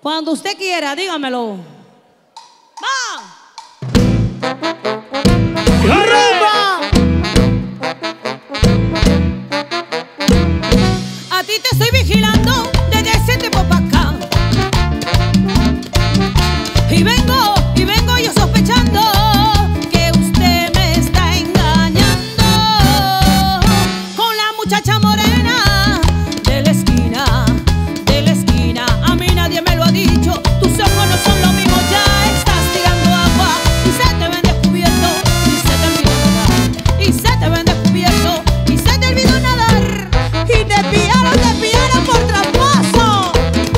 Cuando usted quiera, dígamelo. ¡Va! ¡Arriba! A ti te estoy vigilando desde ese tiempo para acá. Y vengo yo sospechando que usted me está engañando con la muchacha morena de la esquina, de la esquina. A mí nadie me lo ha dicho, tus ojos no son lo mismo, ya estás tirando agua y se te ven descubierto y se te olvidó nadar. Y se te ven descubierto y se te olvidó nadar. Y te pillaron por tramposo.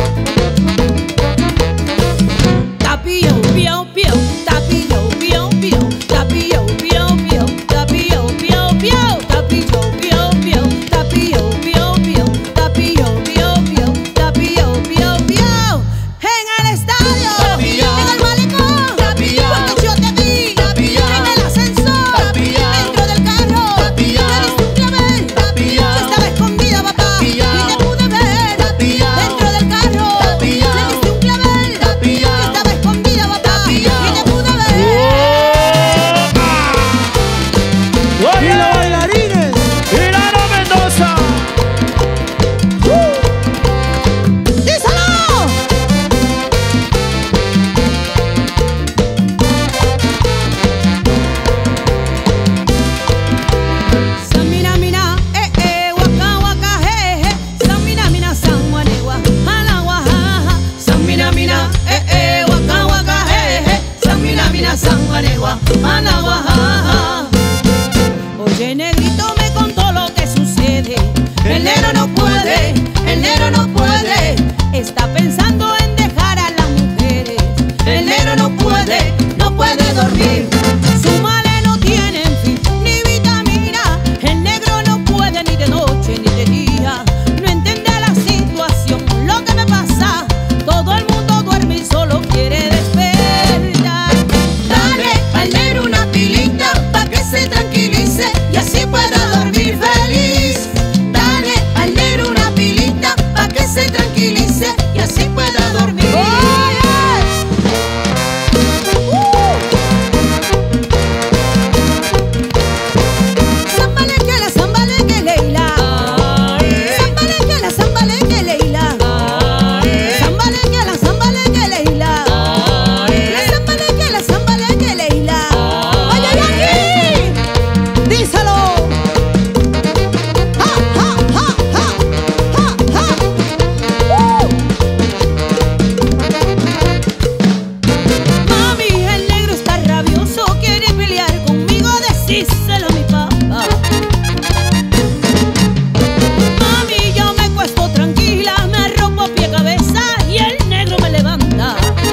Tapillo, pio, pio, tapillo, pio, pio, tapillo, pio, pio, tapillo, pio, pio, tapillo, pio, pio, tapillo, pio, pio, tapillo, pio, pio, tapillo, pio, pio. En el estadio, en el malecón, porque yo te vi, en el ascensor, dentro del carro, me diste un clavel, yo estaba escondida, papá, y te pude ver, dentro del carro, me diste un clavel, yo estaba escondida, papá, y te pude ver. Y los bailarines. ¡Tirano Mendoza! ¡Díselo! Samina mina, waka waka Samina mina, sanguanegua, alagua, Samina mina, waka waka Samina mina, sanguanegua, alagua. Oye, negrito me contó lo que sucede. El negro no puede, el negro no puede. Está pensando en dejar a las mujeres. El negro no puede dormir. Su male no tiene fin ni vitamina. El negro no puede ni de noche ni de día. No entiende la situación, lo que me pasa. Todo el mundo duerme y solo quiere despertar. Dale al negro una pilita pa' que se tranquilice y así pueda dormir feliz. Dale al negro una pilita pa' que se tranquilice y así pueda dormir. Zambalequela, zambaleque, Leila. Zambalequela, zambaleque, Leila. Zambalequela, zambaleque, Leila. Zambalequela, zambaleque, Leila. ¡Oye, aquí! ¡Díselo! ¡Ja, ja, ja, ja! ¡Ja, ja! Mami, el negro está rabioso, quiere pelear conmigo, decíselo a mi papá. Mami, yo me acuesto tranquila, me arropo pie cabeza y el negro me levanta.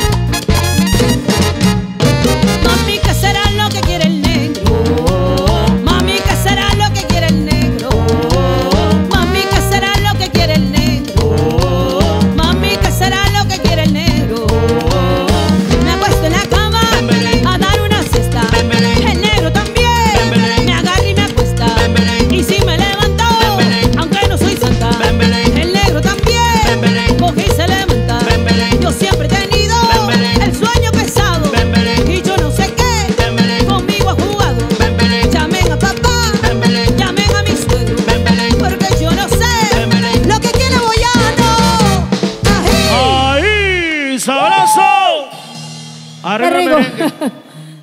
Mami, ¿qué será lo que quiere el negro? Mami, ¿qué será lo que quiere el negro? Mami, ¿qué será lo que quiere el negro? Mami, ¿qué será lo que quiere el negro? Me acuesto en la cama a dar una siesta. El negro también me agarra y me acuesta. Y si me levanto, aunque no soy santa, el negro también coge y se levanta. Yo siempre he tenido el sueño pesado y yo no sé qué conmigo ha jugado. Llamen a papá, llamen a mi suegro, porque yo no sé lo que quiere Boyano. Ají. ¡Ahí! ¡Sabroso! Qué Arriba rico. merengue.